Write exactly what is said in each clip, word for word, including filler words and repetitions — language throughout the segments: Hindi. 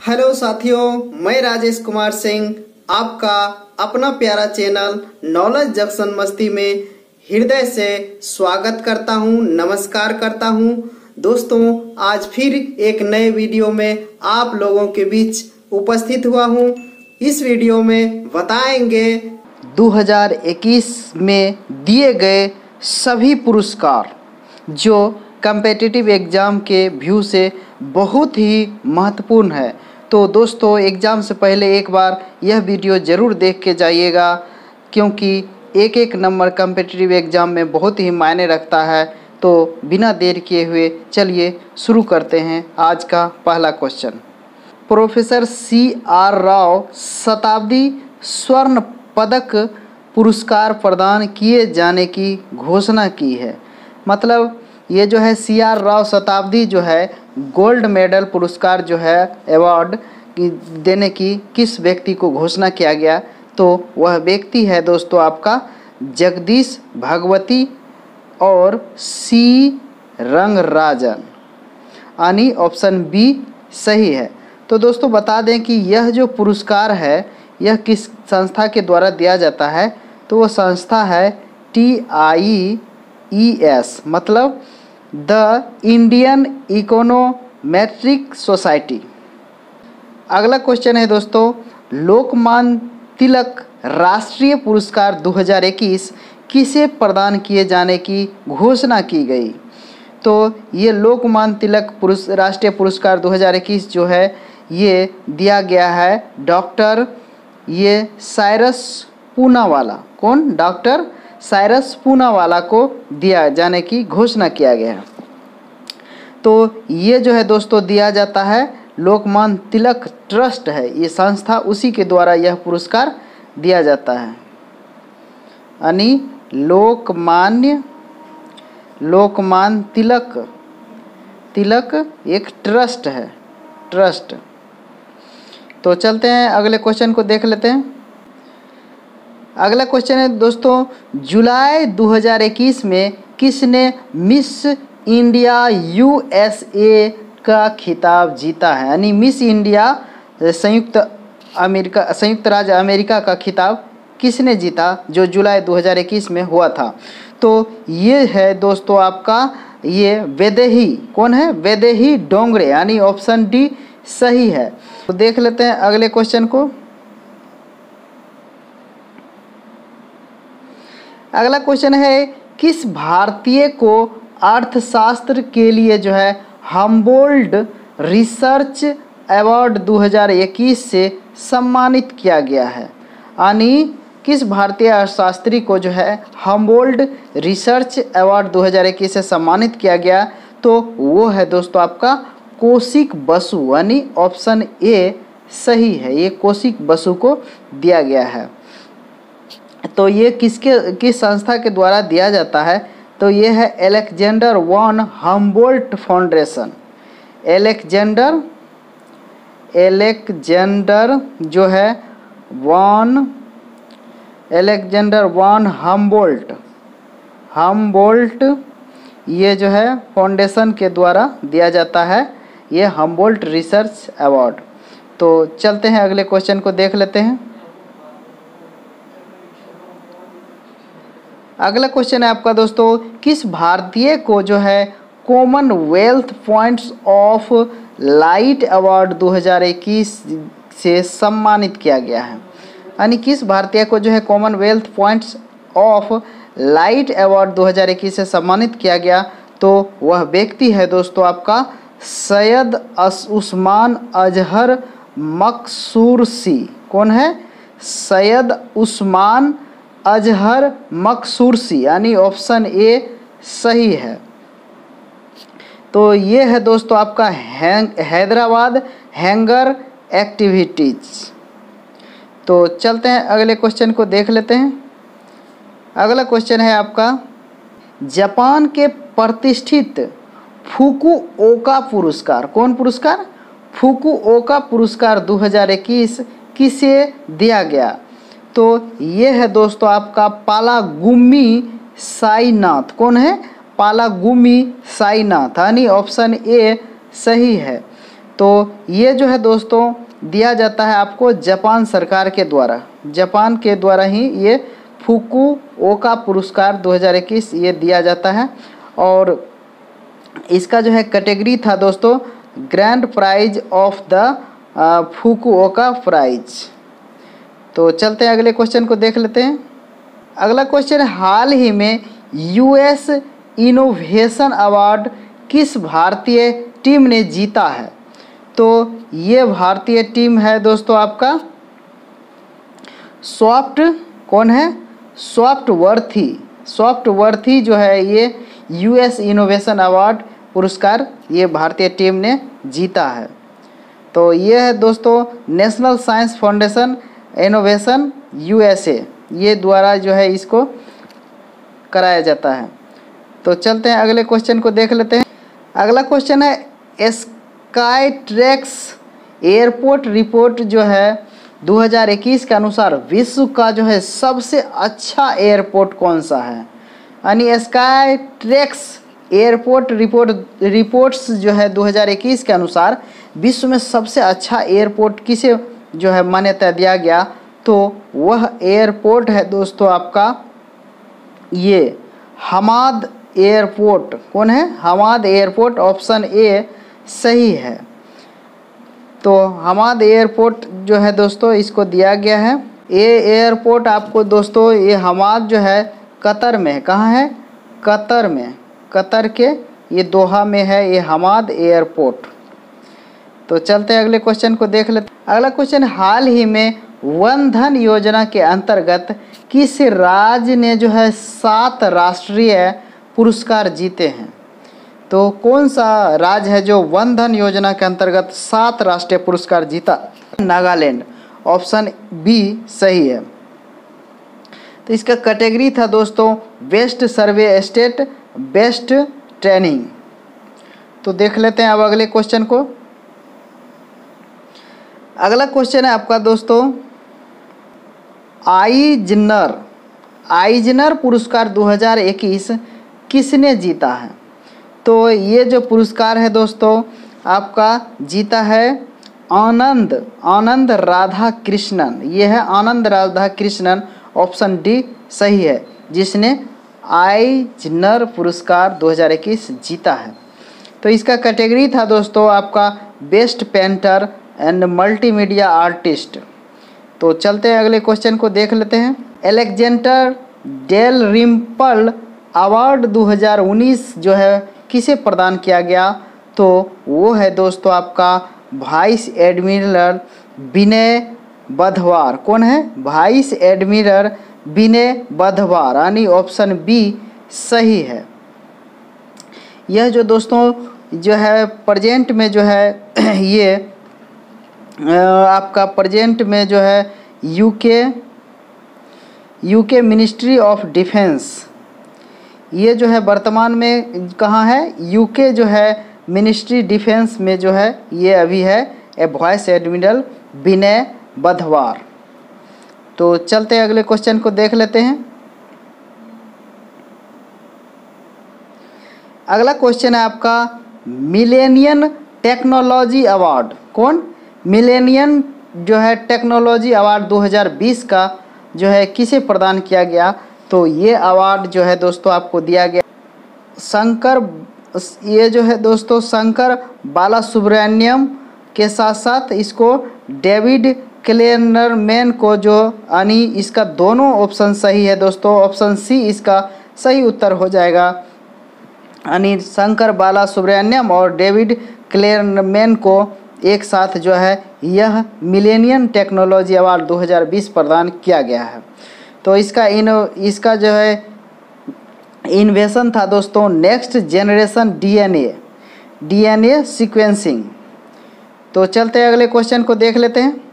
हेलो साथियों, मैं राजेश कुमार सिंह आपका अपना प्यारा चैनल नॉलेज जंक्शन मस्ती में हृदय से स्वागत करता हूं, नमस्कार करता हूं। दोस्तों, आज फिर एक नए वीडियो में आप लोगों के बीच उपस्थित हुआ हूं। इस वीडियो में बताएंगे दो हज़ार इक्कीस में दिए गए सभी पुरस्कार जो कम्पिटिटिव एग्ज़ाम के व्यू से बहुत ही महत्वपूर्ण है। तो दोस्तों, एग्ज़ाम से पहले एक बार यह वीडियो ज़रूर देख के जाइएगा, क्योंकि एक एक नंबर कम्पिटिटिव एग्ज़ाम में बहुत ही मायने रखता है। तो बिना देर किए हुए चलिए शुरू करते हैं आज का पहला question. Professor C R Rao शताब्दी स्वर्ण पदक पुरस्कार प्रदान किए जाने की घोषणा की है। मतलब ये जो है सी आर राव शताब्दी जो है गोल्ड मेडल पुरस्कार जो है अवार्ड देने की किस व्यक्ति को घोषणा किया गया, तो वह व्यक्ति है दोस्तों आपका जगदीश भगवती और सी रंगराजन, यानी ऑप्शन बी सही है। तो दोस्तों बता दें कि यह जो पुरस्कार है यह किस संस्था के द्वारा दिया जाता है, तो वह संस्था है टी आई ई एस, मतलब द इंडियन इकोनोमेट्रिक सोसाइटी। अगला क्वेश्चन है दोस्तों, लोकमान्य तिलक राष्ट्रीय पुरस्कार दो हज़ार इक्कीस किसे प्रदान किए जाने की घोषणा की गई। तो ये लोकमान्य तिलक पुरुष राष्ट्रीय पुरस्कार दो हज़ार इक्कीस जो है ये दिया गया है डॉक्टर ये साइरस पूनावाला। कौन? डॉक्टर साइरस पूनावाला को दिया जाने की घोषणा किया गया है। तो ये जो है दोस्तों दिया जाता है लोकमान्य तिलक ट्रस्ट है, ये संस्था, उसी के द्वारा यह पुरस्कार दिया जाता है। यानी लोकमान्य लोकमान्य तिलक तिलक एक ट्रस्ट है, ट्रस्ट। तो चलते हैं अगले क्वेश्चन को देख लेते हैं। अगला क्वेश्चन है दोस्तों, जुलाई दो हज़ार इक्कीस में किसने मिस इंडिया यूएसए का खिताब जीता है। यानी मिस इंडिया संयुक्त अमेरिका संयुक्त राज्य अमेरिका का खिताब किसने जीता जो जुलाई दो हज़ार इक्कीस में हुआ था। तो ये है दोस्तों आपका ये वैदेही। कौन है? वैदेही डोंगरे, यानी ऑप्शन डी सही है। तो देख लेते हैं अगले क्वेश्चन को। अगला क्वेश्चन है, किस भारतीय को अर्थशास्त्र के लिए जो है हम्बोल्ट रिसर्च अवार्ड दो हज़ार इक्कीस से सम्मानित किया गया है। यानी किस भारतीय अर्थशास्त्री को जो है हम्बोल्ट रिसर्च अवार्ड दो हज़ार इक्कीस से सम्मानित किया गया, तो वो है दोस्तों आपका कौशिक बसु, यानी ऑप्शन ए सही है। ये कौशिक बसु को दिया गया है। तो ये किसके किस संस्था के द्वारा दिया जाता है, तो ये है Alexander von Humboldt foundation. Alexander Alexander जो है von Alexander von Humboldt Humboldt ये जो है फाउंडेशन के द्वारा दिया जाता है ये हम्बोल्ट रिसर्च अवार्ड। तो चलते हैं अगले क्वेश्चन को देख लेते हैं। अगला क्वेश्चन है आपका दोस्तों, किस भारतीय को जो है Commonwealth points of light award दो हज़ार इक्कीस से सम्मानित किया गया है। यानी किस भारतीय को जो है Commonwealth points of light award दो हज़ार इक्कीस से सम्मानित किया गया, तो वह व्यक्ति है दोस्तों आपका सैयद उस्मान अजहर मकसूरसी। कौन है? सैयद उस्मान अजहर मकसूरसी, यानी ऑप्शन ए सही है। तो ये है दोस्तों आपका हैदराबाद हैंगर एक्टिविटीज। तो चलते हैं अगले क्वेश्चन को देख लेते हैं। अगला क्वेश्चन है आपका, जापान के प्रतिष्ठित फुकुओका पुरस्कार। कौन पुरस्कार? फुकुओका पुरस्कार दो हज़ार इक्कीस किसे दिया गया, तो ये है दोस्तों आपका पालागुमी साईनाथ। कौन है? पालागुमी साईनाथ, यानी ऑप्शन ए सही है। तो ये जो है दोस्तों दिया जाता है आपको जापान सरकार के द्वारा, जापान के द्वारा ही ये फुकुओका पुरस्कार दो हज़ार इक्कीस ये दिया जाता है। और इसका जो है कैटेगरी था दोस्तों grand prize of the Fukuoka prize. तो चलते हैं अगले क्वेश्चन को देख लेते हैं। अगला क्वेश्चन, हाल ही में यूएस इनोवेशन अवार्ड किस भारतीय टीम ने जीता है? तो ये भारतीय टीम है दोस्तों आपका सॉफ्ट, कौन है? सॉफ्टवर्थी। सॉफ्टवर्थी जो है ये यूएस इनोवेशन अवार्ड पुरस्कार ये भारतीय टीम ने जीता है। तो ये है दोस्तों national science foundation innovation USA ये द्वारा जो है इसको कराया जाता है। तो चलते हैं अगले क्वेश्चन को देख लेते हैं। अगला क्वेश्चन है स्काई ट्रैक्स एयरपोर्ट रिपोर्ट जो है दो हज़ार इक्कीस के अनुसार विश्व का जो है सबसे अच्छा एयरपोर्ट कौन सा है? यानी Skytrax airport report reports जो है दो हज़ार इक्कीस के अनुसार विश्व में सबसे अच्छा एयरपोर्ट किसे जो है मान्यता दिया गया? तो वह एयरपोर्ट है दोस्तों आपका ये हमाद एयरपोर्ट। कौन है? हमाद एयरपोर्ट, ऑप्शन ए सही है। तो हमाद एयरपोर्ट जो है दोस्तों इसको दिया गया है। ये एयरपोर्ट आपको दोस्तों ये हमाद जो है कतर में है। कहाँ है? कतर में, कतर के ये दोहा में है ये हमाद एयरपोर्ट। तो चलते हैं अगले क्वेश्चन को देख लेते हैं। अगला क्वेश्चन, हाल ही में वन धन योजना के अंतर्गत किस राज्य ने जो है सात राष्ट्रीय पुरस्कार जीते हैं? तो कौन सा राज्य है जो वन धन योजना के अंतर्गत सात राष्ट्रीय पुरस्कार जीता? नागालैंड, ऑप्शन बी सही है। तो इसका कैटेगरी था दोस्तों best survey state, best training. तो देख लेते हैं अब अगले क्वेश्चन को। अगला क्वेश्चन है आपका दोस्तों आइजनर आइजनर पुरस्कार दो हज़ार इक्कीस किसने जीता है? तो ये जो पुरस्कार है दोस्तों आपका जीता है आनंद आनंद राधा कृष्णन। ये है Anand Radhakrishnan, option D सही है, जिसने आइजनर पुरस्कार दो हज़ार इक्कीस जीता है। तो इसका कैटेगरी था दोस्तों आपका best painter and multimedia artist. तो चलते हैं अगले क्वेश्चन को देख लेते हैं। एलेक्जेंडर डेल रिम्पल अवार्ड दो हज़ार उन्नीस जो है किसे प्रदान किया गया? तो वो है दोस्तों आपका वाइस एडमिरल विनय बधवार। कौन है? वाइस एडमिरल विनय बधवार, यानी ऑप्शन बी सही है। यह जो दोस्तों जो है प्रेजेंट में जो है ये आपका प्रेजेंट में जो है UK UK ministry of defence ये जो है वर्तमान में कहाँ है? यूके जो है मिनिस्ट्री डिफेंस में जो है ये अभी है ए वाइस एडमिरल विनय बधवार। तो चलते हैं अगले क्वेश्चन को देख लेते हैं। अगला क्वेश्चन है आपका मिलेनियम टेक्नोलॉजी अवार्ड। कौन? मिलेनियम जो है टेक्नोलॉजी अवार्ड दो हज़ार बीस का जो है किसे प्रदान किया गया? तो ये अवार्ड जो है दोस्तों आपको दिया गया शंकर, ये जो है दोस्तों शंकर बालासुब्रमण्यम के साथ साथ इसको डेविड क्लेरमैन को जो यानी इसका दोनों ऑप्शन सही है दोस्तों, ऑप्शन सी इसका सही उत्तर हो जाएगा। यानी शंकर बालासुब्रमण्यम और डेविड क्लेरमैन को एक साथ जो है यह मिलेनियम टेक्नोलॉजी अवार्ड दो हज़ार बीस प्रदान किया गया है। तो इसका इन इसका जो है इन्वेशन था दोस्तों next generation DNA DNA sequencing. तो चलते हैं अगले क्वेश्चन को देख लेते हैं।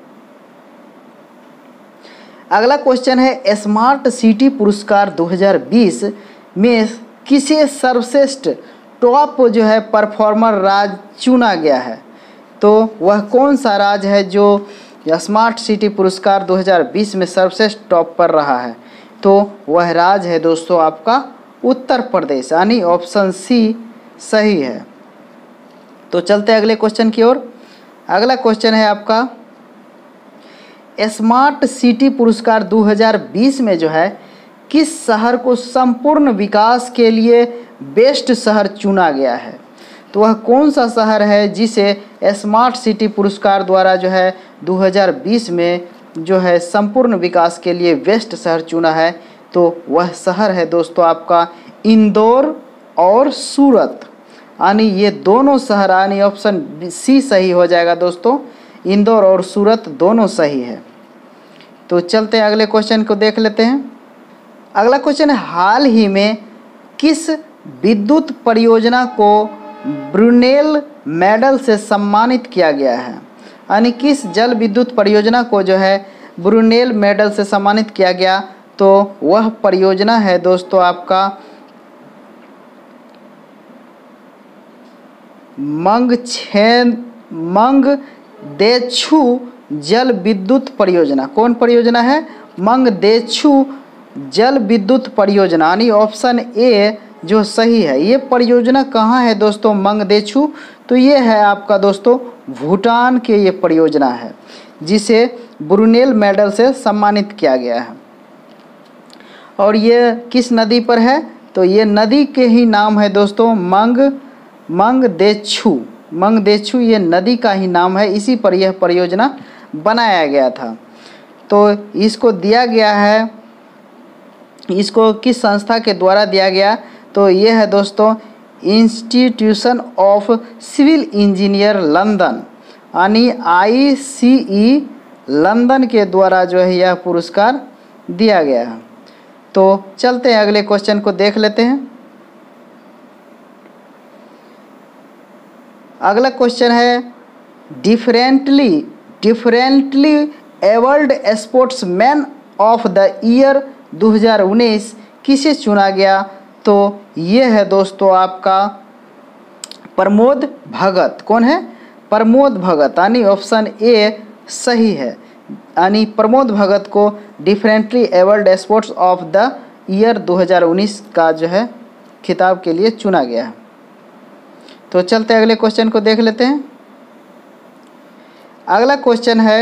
अगला क्वेश्चन है स्मार्ट सिटी पुरस्कार दो हज़ार बीस में किसे सर्वश्रेष्ठ टॉप जो है परफॉर्मर राज्य चुना गया है? तो वह कौन सा राज्य है जो स्मार्ट सिटी पुरस्कार दो हज़ार बीस में सर्वश्रेष्ठ टॉप पर रहा है? तो वह राज्य है दोस्तों आपका उत्तर प्रदेश, यानी ऑप्शन सी सही है। तो चलते हैं अगले क्वेश्चन की ओर। अगला क्वेश्चन है आपका, स्मार्ट सिटी पुरस्कार दो हज़ार बीस में जो है किस शहर को संपूर्ण विकास के लिए बेस्ट शहर चुना गया है? तो वह कौन सा शहर है जिसे स्मार्ट सिटी पुरस्कार द्वारा जो है दो हज़ार बीस में जो है संपूर्ण विकास के लिए बेस्ट शहर चुना है? तो वह शहर है दोस्तों आपका इंदौर और सूरत, यानी ये दोनों शहर, यानी ऑप्शन सी सही हो जाएगा दोस्तों, इंदौर और सूरत दोनों सही है। तो चलते हैं अगले क्वेश्चन को देख लेते हैं। अगला क्वेश्चन है, हाल ही में किस विद्युत परियोजना को ब्रुनेल मेडल से सम्मानित किया गया है? यानी किस जल विद्युत परियोजना को जो है ब्रुनेल मेडल से सम्मानित किया गया? तो वह परियोजना है दोस्तों आपका मंगछे मंगदेछु जल विद्युत परियोजना। कौन परियोजना है? मंगदेछु जल विद्युत परियोजना, यानी ऑप्शन ए जो सही है। ये परियोजना कहाँ है दोस्तों मंगदेछु? तो ये है आपका दोस्तों भूटान के ये परियोजना है जिसे ब्रुनेल मेडल से सम्मानित किया गया है। और ये किस नदी पर है? तो ये नदी के ही नाम है दोस्तों मंग मंगदेछु। मंगदेछु ये नदी का ही नाम है, इसी पर यह परियोजना बनाया गया था। तो इसको दिया गया है, इसको किस संस्था के द्वारा दिया गया? तो ये है दोस्तों institution of civil engineer London, यानी आई सी ई लंदन के द्वारा जो है यह पुरस्कार दिया गया है। तो चलते हैं अगले क्वेश्चन को देख लेते हैं। अगला क्वेश्चन है, differently differently abled sportsman of the year दो हज़ार उन्नीस किसे चुना गया? तो ये है दोस्तों आपका प्रमोद भगत। कौन है? प्रमोद भगत, यानी ऑप्शन ए सही है, यानी प्रमोद भगत को differently abled sports of the year दो हज़ार उन्नीस का जो है खिताब के लिए चुना गया है। तो चलते अगले क्वेश्चन को देख लेते हैं। अगला क्वेश्चन है,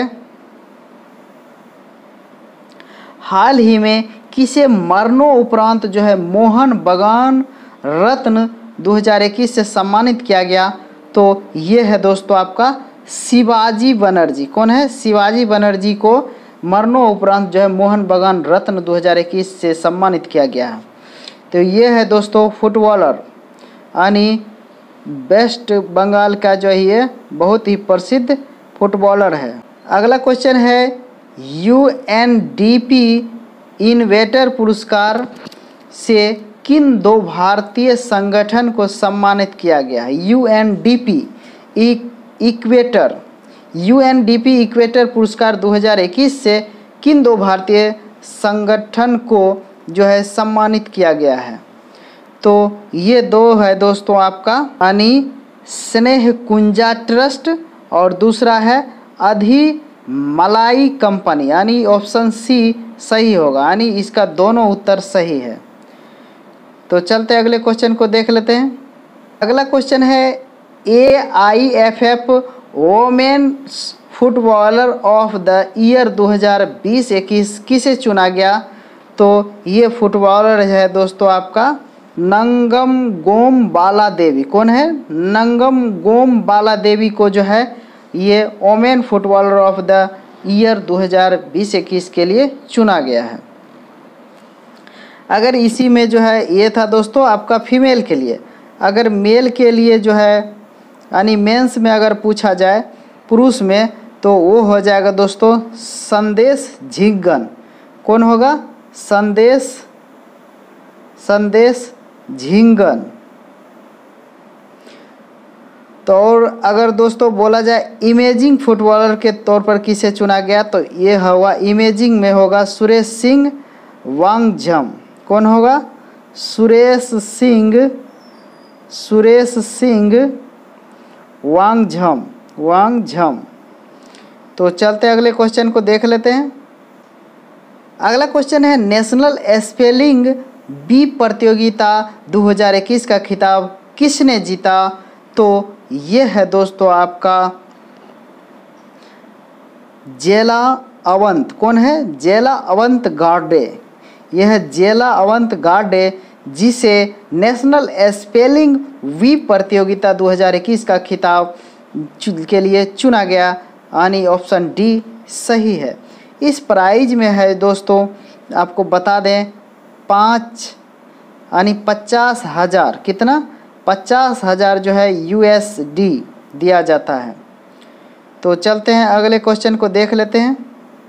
हाल ही में किसे मरणोपरांत जो है मोहन बागान रत्न दो हज़ार इक्कीस से सम्मानित किया गया? तो ये है दोस्तों आपका शिवाजी बनर्जी। कौन है? शिवाजी बनर्जी को मरणोपरांत जो है मोहन बागान रत्न दो हज़ार इक्कीस से सम्मानित किया गया है। तो ये है दोस्तों फुटबॉलर, यानी वेस्ट बंगाल का जो है ये बहुत ही प्रसिद्ध फुटबॉलर है। अगला क्वेश्चन है, U N D P innovator पुरस्कार से किन दो भारतीय संगठन को सम्मानित किया गया है? U N D P equator U N D P equator पुरस्कार दो हज़ार इक्कीस से किन दो भारतीय संगठन को जो है सम्मानित किया गया है? तो ये दो है दोस्तों आपका, यानी स्नेह कुंजा ट्रस्ट और दूसरा है अधि मलाई कंपनी, यानी ऑप्शन सी सही होगा, यानी इसका दोनों उत्तर सही है। तो चलते अगले क्वेश्चन को देख लेते हैं। अगला क्वेश्चन है, A I F F women's footballer of the year दो हज़ार बीस इक्कीस किसे चुना गया? तो ये फुटबॉलर है दोस्तों आपका नंगम गोम बाला देवी। कौन है? नंगम गोम बाला देवी को जो है ये women footballer of the year दो हज़ार बीस इक्कीस के लिए चुना गया है। अगर इसी में जो है ये था दोस्तों आपका फीमेल के लिए। अगर मेल के लिए जो है यानी मेंस में अगर पूछा जाए पुरुष में, तो वो हो जाएगा दोस्तों संदेश झिंगन। कौन होगा? संदेश संदेश झिंगन। तो और अगर दोस्तों बोला जाए इमेजिंग फुटबॉलर के तौर पर किसे चुना गया, तो ये होगा इमेजिंग में होगा सुरेश सिंह वांगझम। कौन होगा? सुरेश सिंह सुरेश सिंह वांगझम वांगझम। तो चलते अगले क्वेश्चन को देख लेते हैं। अगला क्वेश्चन है, नेशनल स्पेलिंग बी प्रतियोगिता दो हज़ार इक्कीस का खिताब किसने जीता? तो ये है दोस्तों आपका जेला अवंत। कौन है? जेला अवंत गार्डे। यह जेला अवंत गार्डे जिसे नेशनल स्पेलिंग वी प्रतियोगिता दो हज़ार इक्कीस का खिताब के लिए चुना गया, यानी ऑप्शन डी सही है। इस प्राइज में है दोस्तों, आपको बता दें, पाँच यानी पचास हज़ार, कितना? पचास हज़ार जो है यूएसडी दिया जाता है। तो चलते हैं अगले क्वेश्चन को देख लेते हैं।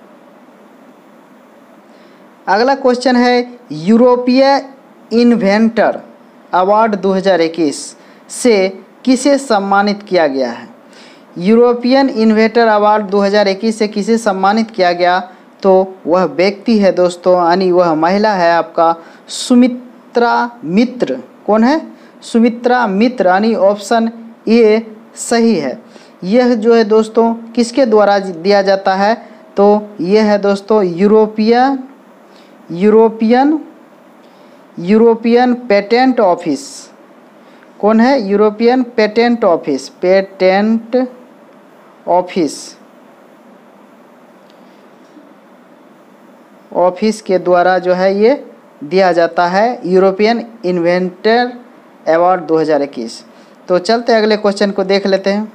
अगला क्वेश्चन है यूरोपीय इन्वेंटर अवार्ड दो हज़ार इक्कीस से किसे सम्मानित किया गया है? यूरोपियन इन्वेंटर अवार्ड दो हज़ार इक्कीस से किसे सम्मानित किया गया? तो वह व्यक्ति है दोस्तों, यानी वह महिला है आपका सुमित्रा मित्र। कौन है? सुमित्रा मित्र, यानी ऑप्शन ए सही है। यह जो है दोस्तों किसके द्वारा दिया जाता है? तो यह है दोस्तों European European European patent office. कौन है? European patent office. Patent office office के द्वारा जो है ये दिया जाता है यूरोपियन इन्वेंटर अवार्ड दो हज़ार इक्कीस। तो चलते अगले क्वेश्चन को देख लेते हैं।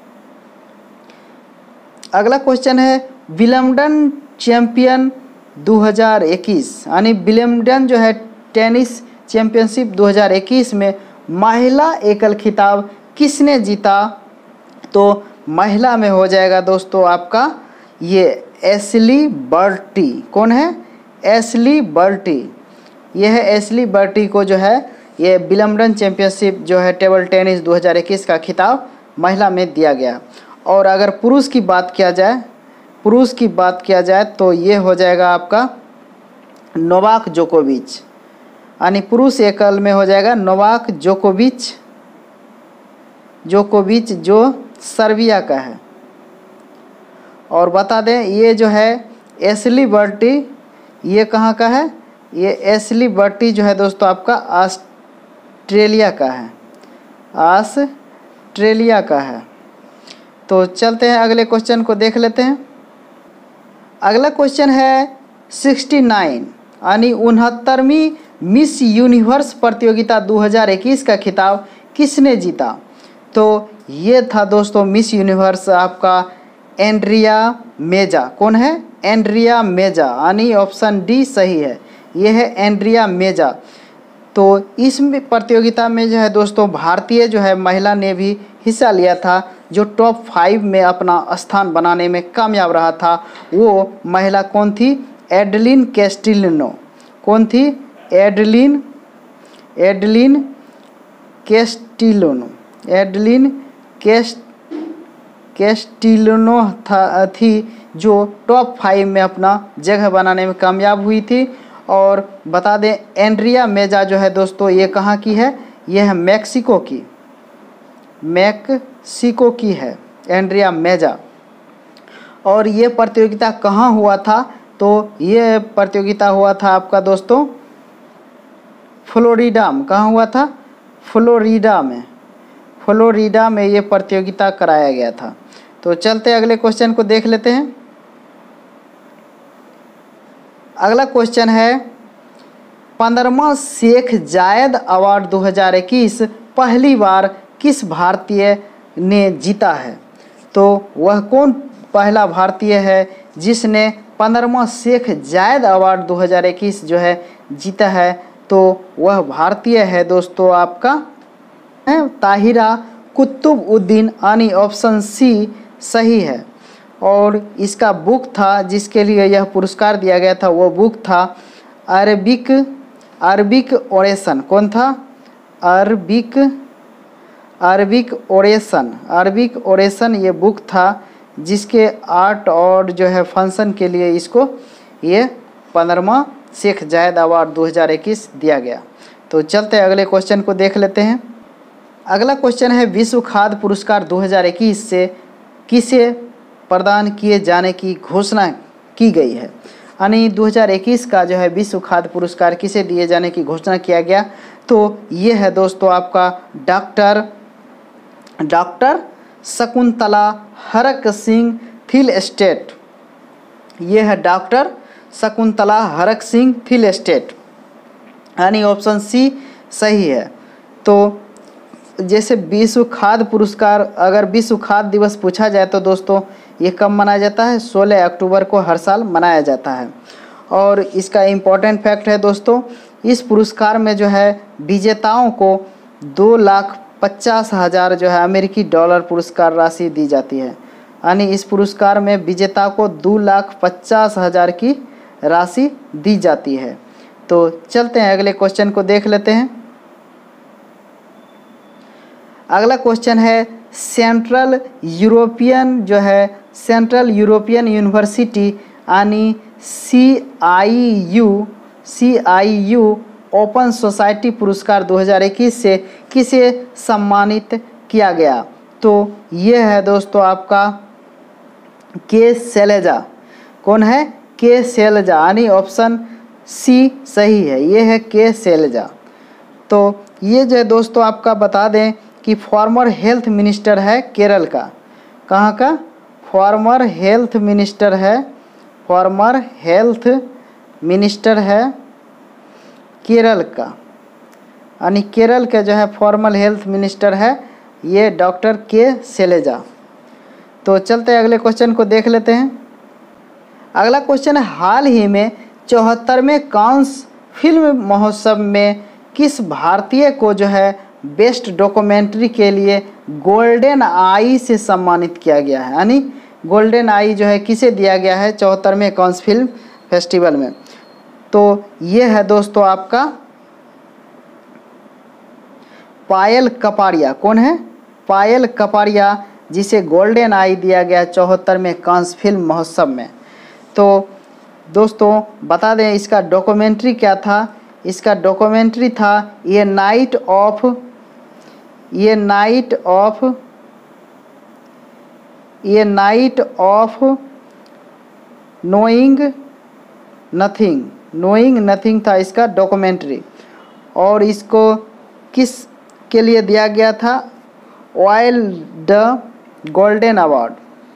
अगला क्वेश्चन है विंबलडन चैंपियन दो हज़ार इक्कीस, यानी विंबलडन जो है टेनिस चैंपियनशिप दो हज़ार इक्कीस में महिला एकल खिताब किसने जीता? तो महिला में हो जाएगा दोस्तों आपका ये एशली बर्टी। कौन है? Ashleigh Barty. यह है एशली बर्टी को जो है ये विंबलडन चैंपियनशिप जो है टेबल टेनिस दो हज़ार इक्कीस का खिताब महिला में दिया गया। और अगर पुरुष की बात किया जाए पुरुष की बात किया जाए तो ये हो जाएगा आपका नोवाक जोकोविच, यानी पुरुष एकल में हो जाएगा नोवाक जोकोविच जोकोविच जो सर्बिया का है। और बता दें ये जो है एशली बर्टी, ये कहाँ का है? ये एशली बर्टी जो है दोस्तों आपका ऑस्ट्रेलिया का है, ऑस्ट्रेलिया का है। तो चलते हैं अगले क्वेश्चन को देख लेते हैं। अगला क्वेश्चन है उनहत्तर, यानी उनहत्तरवीं मिस यूनिवर्स प्रतियोगिता दो हज़ार इक्कीस का खिताब किसने जीता? तो ये था दोस्तों मिस यूनिवर्स आपका एंड्रिया मेजा। कौन है? एंड्रिया मेजा, यानी ऑप्शन डी सही है। यह है एंड्रिया मेजा। तो इस प्रतियोगिता में जो है दोस्तों भारतीय जो है महिला ने भी हिस्सा लिया था, जो टॉप फाइव में अपना स्थान बनाने में कामयाब रहा था। वो महिला कौन थी? एडलिन कैस्टिलिनो। कौन थी? एडलिन एडलिन कैस्टिलिनो एडलिन कैस्ट कैस्टिलिनो था थी जो टॉप फाइव में अपना जगह बनाने में कामयाब हुई थी। और बता दें एंड्रिया मेजा जो है दोस्तों ये कहाँ की है? यह है मैक्सिको की मैक्सिको की है एंड्रिया मेजा। और ये प्रतियोगिता कहाँ हुआ था? तो ये प्रतियोगिता हुआ था आपका दोस्तों फ्लोरिडा में। कहाँ हुआ था? फ्लोरिडा में फ्लोरिडा में ये प्रतियोगिता कराया गया था। तो चलते अगले क्वेश्चन को देख लेते हैं। अगला क्वेश्चन है पंद्रहवां शेख जायद अवार्ड दो हज़ार इक्कीस पहली बार किस भारतीय ने जीता है? तो वह कौन पहला भारतीय है जिसने पंद्रहवां शेख जायद अवार्ड दो हज़ार इक्कीस जो है जीता है? तो वह भारतीय है दोस्तों आपका है ताहिरा कुतुब उद्दीन, यानी ऑप्शन सी सही है। और इसका बुक था जिसके लिए यह पुरस्कार दिया गया था, वो बुक था अरबिक अरबिक ओरेशन। कौन था? Arabic Arabic oration Arabic oration ये बुक था जिसके आर्ट और जो है फंक्शन के लिए इसको ये पंद्रहवां शेख जायद अवार्ड दो हज़ार इक्कीस दिया गया। तो चलते अगले क्वेश्चन को देख लेते हैं। अगला क्वेश्चन है विश्व खाद्य पुरस्कार दो हज़ार इक्कीस से किसे प्रदान किए जाने की घोषणा की गई है? यानी दो हज़ार इक्कीस का जो है विश्व खाद्य पुरस्कार किसे दिए जाने की घोषणा किया गया? तो ये है दोस्तों आपका doctor doctor Shakuntala Harak Singh Thilsted. ये है doctor Shakuntala Harak Singh Thilsted, यानी ऑप्शन सी सही है। तो जैसे विश्व खाद्य पुरस्कार, अगर विश्व खाद्य दिवस पूछा जाए तो दोस्तों ये कब मनाया जाता है? सोलह अक्टूबर को हर साल मनाया जाता है। और इसका इम्पोर्टेंट फैक्ट है दोस्तों, इस पुरस्कार में जो है विजेताओं को दो लाख पचास हज़ार जो है अमेरिकी डॉलर पुरस्कार राशि दी जाती है, यानी इस पुरस्कार में विजेता को दो लाख पचास हज़ार की राशि दी जाती है। तो चलते हैं अगले क्वेश्चन को देख लेते हैं। अगला क्वेश्चन है सेंट्रल यूरोपियन जो है सेंट्रल यूरोपियन यूनिवर्सिटी यानी C I U C I U open society पुरस्कार दो हज़ार इक्कीस से किसे सम्मानित किया गया? तो ये है दोस्तों आपका के शैलजा। कौन है? के शैलजा, यानी ऑप्शन सी सही है, ये है के शैलजा। तो ये जो है दोस्तों आपका बता दें कि फॉर्मर हेल्थ मिनिस्टर है केरल का। कहाँ का? फॉर्मर हेल्थ मिनिस्टर है फॉर्मर हेल्थ मिनिस्टर है केरल का, यानी केरल के जो है फॉर्मल हेल्थ मिनिस्टर है ये डॉक्टर के शैलजा। तो चलते हैं अगले क्वेश्चन को देख लेते हैं। अगला क्वेश्चन है हाल ही में चौहत्तरवें कांस फिल्म महोत्सव में किस भारतीय को जो है बेस्ट डॉक्यूमेंट्री के लिए गोल्डन आई से सम्मानित किया गया है? यानी गोल्डन आई जो है किसे दिया गया है चौहत्तरवें कांस फिल्म फेस्टिवल में? तो ये है दोस्तों आपका पायल कपाड़िया। कौन है? पायल कपाड़िया, जिसे गोल्डन आई दिया गया चौहत्तरवें कांस फिल्म महोत्सव में। तो दोस्तों बता दें इसका डॉक्यूमेंट्री क्या था? इसका डॉक्यूमेंट्री था ये नाइट ऑफ ये नाइट ऑफ ये night of knowing nothing knowing nothing था इसका डॉक्यूमेंट्री। और इसको किस के लिए दिया गया था? Wild golden award.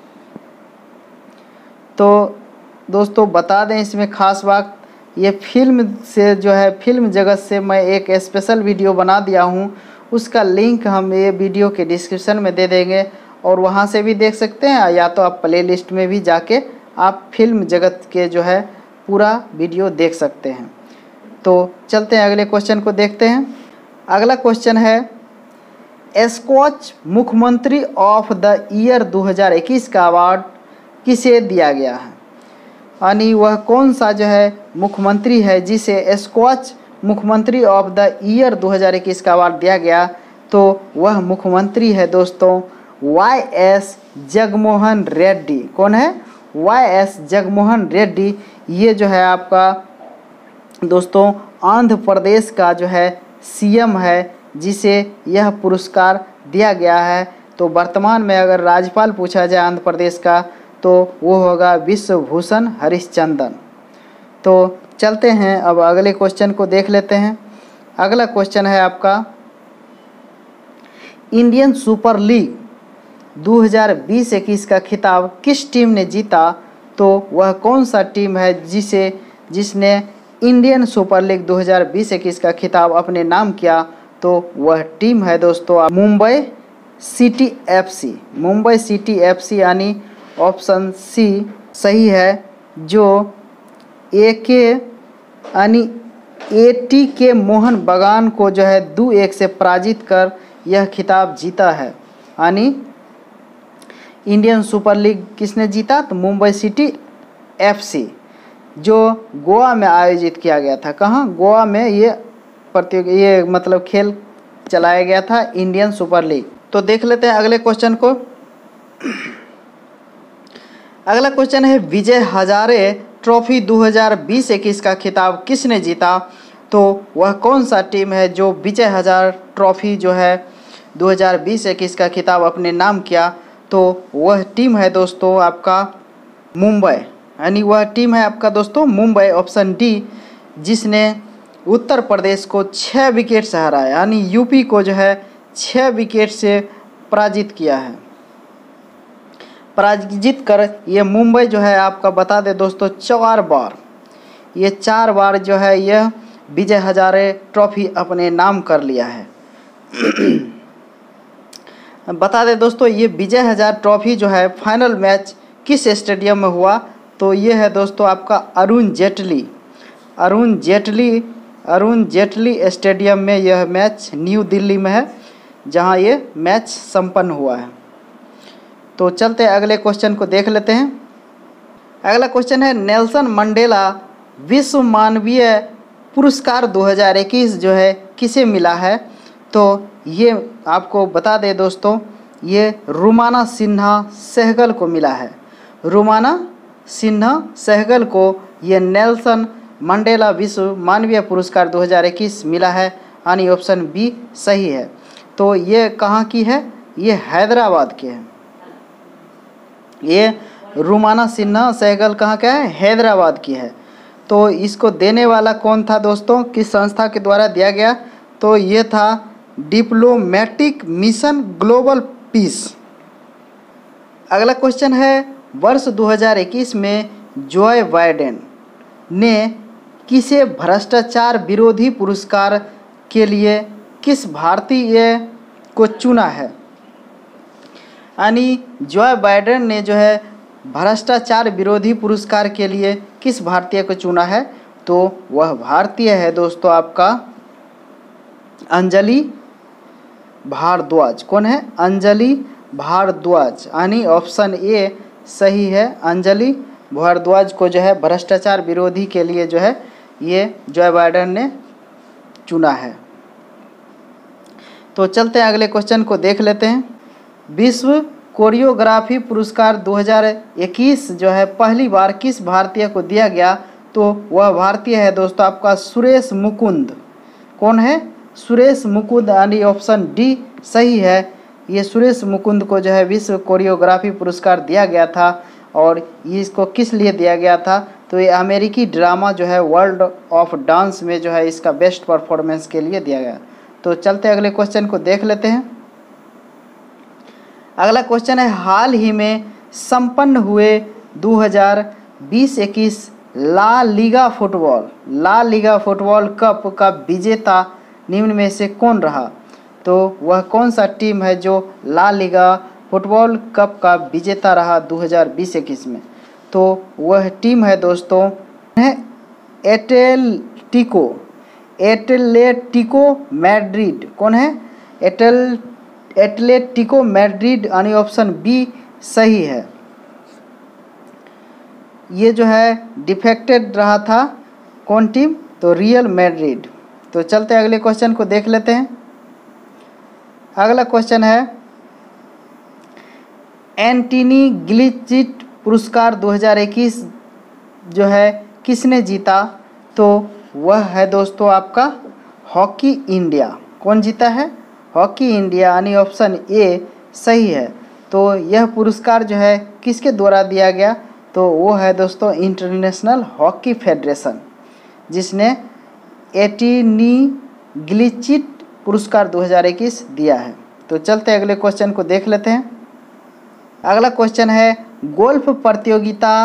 तो दोस्तों बता दें इसमें खास बात, ये फिल्म से जो है फिल्म जगत से मैं एक स्पेशल वीडियो बना दिया हूँ, उसका लिंक हम ये वीडियो के डिस्क्रिप्शन में दे देंगे और वहाँ से भी देख सकते हैं, या तो आप प्लेलिस्ट में भी जाके आप फिल्म जगत के जो है पूरा वीडियो देख सकते हैं। तो चलते हैं अगले क्वेश्चन को देखते हैं। अगला क्वेश्चन है स्कॉच मुख्यमंत्री ऑफ द ईयर दो हज़ार इक्कीस का अवार्ड किसे दिया गया है? यानी वह कौन सा जो है मुख्यमंत्री है जिसे स्कॉच मुख्यमंत्री ऑफ द ईयर दो हज़ार इक्कीस का अवार्ड दिया गया? तो वह मुख्यमंत्री है दोस्तों वाई एस जगनमोहन रेड्डी। कौन है? Y S Jaganmohan Reddy. ये जो है आपका दोस्तों आंध्र प्रदेश का जो है सीएम है जिसे यह पुरस्कार दिया गया है। तो वर्तमान में अगर राज्यपाल पूछा जाए आंध्र प्रदेश का तो वो होगा विश्वभूषण हरिश्चंद्रन। तो चलते हैं अब अगले क्वेश्चन को देख लेते हैं। अगला क्वेश्चन है आपका इंडियन सुपर लीग दो हज़ार बीस इक्कीस का खिताब किस टीम ने जीता? तो वह कौन सा टीम है जिसे जिसने इंडियन सुपर लीग दो हज़ार बीस इक्कीस का खिताब अपने नाम किया? तो वह टीम है दोस्तों Mumbai city FC. Mumbai city FC, यानी ऑप्शन सी सही है, जो ए के यानी ए टी के मोहन बगान को जो है दो एक से पराजित कर यह खिताब जीता है। यानी इंडियन सुपर लीग किसने जीता? तो मुंबई सिटी एफसी, जो गोवा में आयोजित किया गया था। कहाँ? गोवा में ये प्रतियोगी ये मतलब खेल चलाया गया था इंडियन सुपर लीग। तो देख लेते हैं अगले क्वेश्चन को। अगला क्वेश्चन है विजय हजारे ट्रॉफी दो हज़ार बीस इक्कीस का खिताब किसने जीता? तो वह कौन सा टीम है जो विजय हजारे ट्रॉफी जो है दो हज़ार बीस इक्कीस का खिताब अपने नाम किया? तो वह टीम है दोस्तों आपका मुंबई, यानी वह टीम है आपका दोस्तों मुंबई, ऑप्शन डी, जिसने उत्तर प्रदेश को छः विकेट से हराया, यानी यूपी को जो है छः विकेट से पराजित किया है। पराजित कर ये मुंबई जो है आपका बता दे दोस्तों चार बार ये चार बार जो है यह विजय हजारे ट्रॉफी अपने नाम कर लिया है। बता दें दोस्तों ये विजय हजारे ट्रॉफी जो है फाइनल मैच किस स्टेडियम में हुआ, तो ये है दोस्तों आपका अरुण जेटली अरुण जेटली अरुण जेटली स्टेडियम में यह मैच न्यू दिल्ली में है जहां ये मैच संपन्न हुआ है। तो चलते अगले क्वेश्चन को देख लेते हैं। अगला क्वेश्चन है नेल्सन मंडेला विश्व मानवीय पुरस्कार दो हज़ार इक्कीस जो है किसे मिला है, तो ये आपको बता दें दोस्तों ये रुमाना सिन्हा सहगल को मिला है। रुमाना सिन्हा सहगल को ये नेल्सन मंडेला विश्व मानवीय पुरस्कार दो हज़ार इक्कीस मिला है, यानी ऑप्शन बी सही है। तो ये कहाँ की है, ये हैदराबाद के है। ये रुमाना सिन्हा सहगल कहाँ का है, हैदराबाद की है। तो इसको देने वाला कौन था दोस्तों, किस संस्था के द्वारा दिया गया, तो ये था डिप्लोमेटिक मिशन ग्लोबल पीस। अगला क्वेश्चन है वर्ष दो हज़ार इक्कीस में जोए बाइडेन ने किसे भ्रष्टाचार विरोधी पुरस्कार के लिए किस भारतीय को चुना है, यानी जोए बाइडेन ने जो है भ्रष्टाचार विरोधी पुरस्कार के लिए किस भारतीय को चुना है, तो वह भारतीय है दोस्तों आपका अंजलि भारद्वाज। कौन है, अंजलि भारद्वाज, यानी ऑप्शन ए सही है। अंजलि भारद्वाज को जो है भ्रष्टाचार विरोधी के लिए जो है ये जोए बाइडेन ने चुना है। तो चलते हैं अगले क्वेश्चन को देख लेते हैं। विश्व कोरियोग्राफी पुरस्कार दो हज़ार इक्कीस जो है पहली बार किस भारतीय को दिया गया, तो वह भारतीय है दोस्तों आपका सुरेश मुकुंद। कौन है, सुरेश मुकुंद, यानी ऑप्शन डी सही है। ये सुरेश मुकुंद को जो है विश्व कोरियोग्राफी पुरस्कार दिया गया था, और इसको किस लिए दिया गया था, तो ये अमेरिकी ड्रामा जो है वर्ल्ड ऑफ डांस में जो है इसका बेस्ट परफॉर्मेंस के लिए दिया गया। तो चलते अगले क्वेश्चन को देख लेते हैं। अगला क्वेश्चन है हाल ही में संपन्न हुए दो हज़ार बीस इक्कीस La Liga football La Liga football cup का विजेता निम्न में से कौन रहा, तो वह कौन सा टीम है जो ला लीगा फुटबॉल कप का विजेता रहा दो हज़ार बीस इक्कीस में, तो वह टीम है दोस्तों है एटलेटिको एटलेटिको मैड्रिड। कौन है, एटल एटलेटिको मैड्रिड, यानी ऑप्शन बी सही है। ये जो है डिफेक्टेड रहा था कौन टीम, तो रियल मैड्रिड। तो चलते अगले क्वेश्चन को देख लेते हैं। अगला क्वेश्चन है एंटनी गिलिचिट पुरस्कार दो हज़ार इक्कीस जो है किसने जीता, तो वह है दोस्तों आपका हॉकी इंडिया। कौन जीता है, हॉकी इंडिया, यानी ऑप्शन ए सही है। तो यह पुरस्कार जो है किसके द्वारा दिया गया, तो वो है दोस्तों इंटरनेशनल हॉकी फेडरेशन, जिसने एंटनी गिलिचिट पुरस्कार दो हज़ार इक्कीस दिया है। तो चलते अगले क्वेश्चन को देख लेते हैं। अगला क्वेश्चन है गोल्फ प्रतियोगिता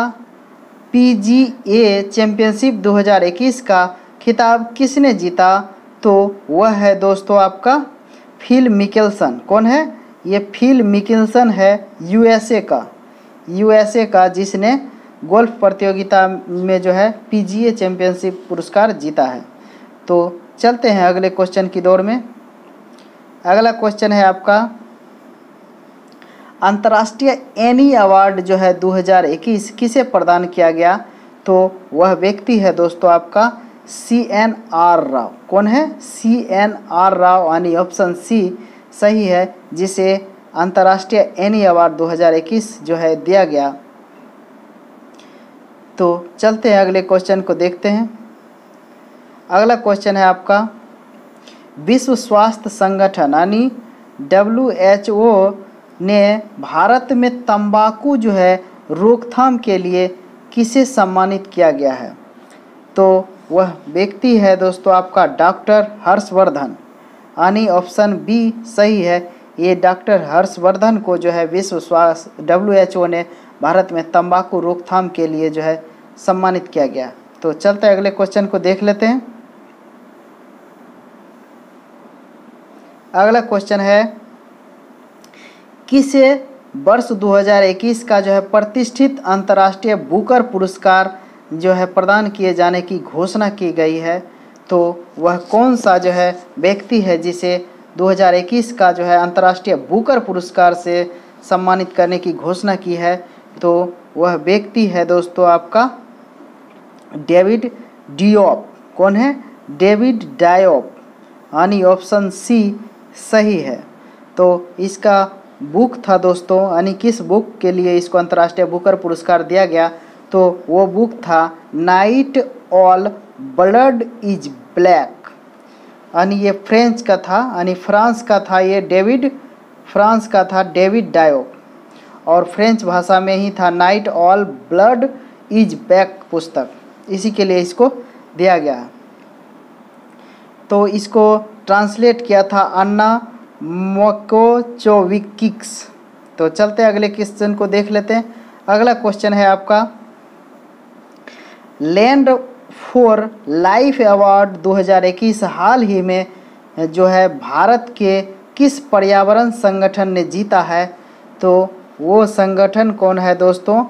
पीजीए चैंपियनशिप दो हज़ार इक्कीस का खिताब किसने जीता, तो वह है दोस्तों आपका फिल मिकेल्सन। कौन है, ये फिल मिकेल्सन है यूएसए का यूएसए का जिसने गोल्फ प्रतियोगिता में जो है पीजीए चैंपियनशिप पुरस्कार जीता है। तो चलते हैं अगले क्वेश्चन की दौड़ में। अगला क्वेश्चन है आपका अंतर्राष्ट्रीय एनी अवार्ड जो है दो हज़ार इक्कीस किसे प्रदान किया गया, तो वह व्यक्ति है दोस्तों आपका सी एन आर राव। कौन है, सी एन आर राव, यानी ऑप्शन सी सही है, जिसे अंतर्राष्ट्रीय एनी अवार्ड दो हज़ार इक्कीस जो है दिया गया। तो चलते हैं अगले क्वेश्चन को देखते हैं। अगला क्वेश्चन है आपका विश्व स्वास्थ्य संगठन यानी डब्ल्यू एच ओ ने भारत में तंबाकू जो है रोकथाम के लिए किसे सम्मानित किया गया है, तो वह व्यक्ति है दोस्तों आपका डॉक्टर हर्षवर्धन, यानी ऑप्शन बी सही है। ये डॉक्टर हर्षवर्धन को जो है विश्व स्वास्थ्य डब्ल्यू एच ओ ने भारत में तंबाकू रोकथाम के लिए जो है सम्मानित किया गया। तो चलते हैं अगले क्वेश्चन को देख लेते हैं। अगला क्वेश्चन है, किसे वर्ष दो हज़ार इक्कीस का जो है प्रतिष्ठित अंतर्राष्ट्रीय बुकर पुरस्कार जो है प्रदान किए जाने की घोषणा की गई है? तो वह कौन सा जो है व्यक्ति है जिसे दो हज़ार इक्कीस का जो है अंतर्राष्ट्रीय बुकर पुरस्कार से सम्मानित करने की घोषणा की है? तो वह व्यक्ति है दोस्तों आपका डेविड डियोप। कौन है? डेविड डायोप, यानी ऑप्शन सी सही है। तो इसका बुक था दोस्तों, यानी किस बुक के लिए इसको अंतर्राष्ट्रीय बुकर पुरस्कार दिया गया? तो वो बुक था night all blood is black, यानी ये फ्रेंच का था, यानी फ्रांस का था, ये डेविड फ्रांस का था डेविड डायोप, और फ्रेंच भाषा में ही था night all blood is black पुस्तक, इसी के लिए इसको दिया गया। तो इसको ट्रांसलेट किया था अन्ना मोकोचोविकिक्स। तो चलते अगले क्वेश्चन को देख लेते हैं। अगला क्वेश्चन है आपका, लैंड फॉर लाइफ अवार्ड दो हज़ार इक्कीस हाल ही में जो है भारत के किस पर्यावरण संगठन ने जीता है? तो वो संगठन कौन है दोस्तों?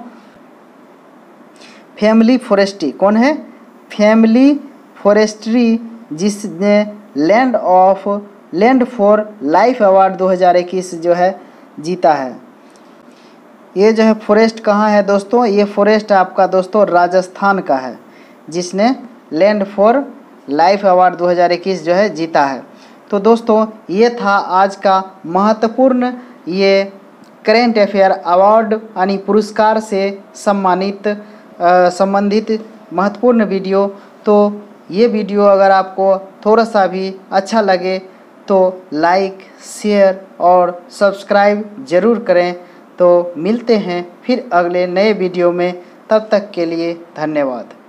Family forestry. कौन है? फैमिली फॉरेस्ट्री, जिसने land of land for life award दो हज़ार इक्कीस जो है जीता है। ये जो है फॉरेस्ट कहाँ है दोस्तों? ये फॉरेस्ट आपका दोस्तों राजस्थान का है, जिसने लैंड फॉर लाइफ अवार्ड दो हज़ार इक्कीस जो है जीता है। तो दोस्तों ये था आज का महत्वपूर्ण ये करेंट अफेयर अवार्ड यानी पुरस्कार से सम्मानित संबंधित महत्वपूर्ण वीडियो। तो ये वीडियो अगर आपको थोड़ा सा भी अच्छा लगे तो लाइक, शेयर और सब्सक्राइब ज़रूर करें। तो मिलते हैं फिर अगले नए वीडियो में, तब तक के लिए धन्यवाद।